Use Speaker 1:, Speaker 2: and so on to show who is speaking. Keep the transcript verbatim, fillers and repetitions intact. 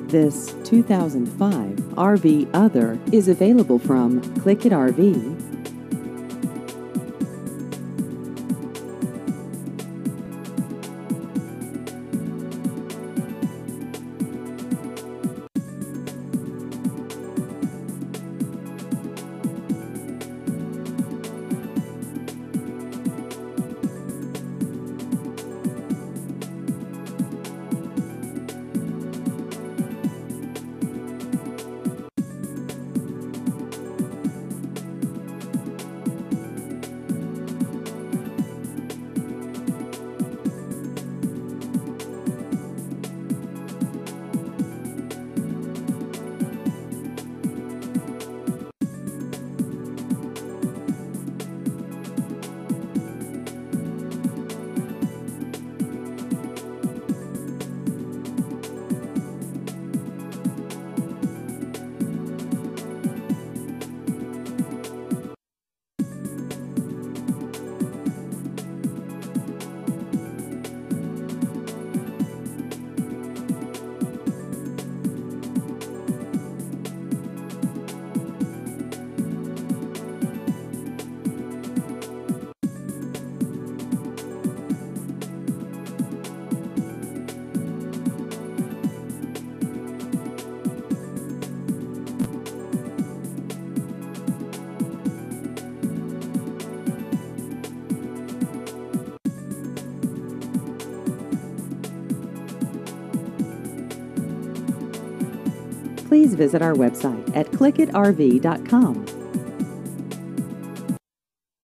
Speaker 1: This two thousand five R V Other is available from Click It R V. Please visit our website at click it R V dot com.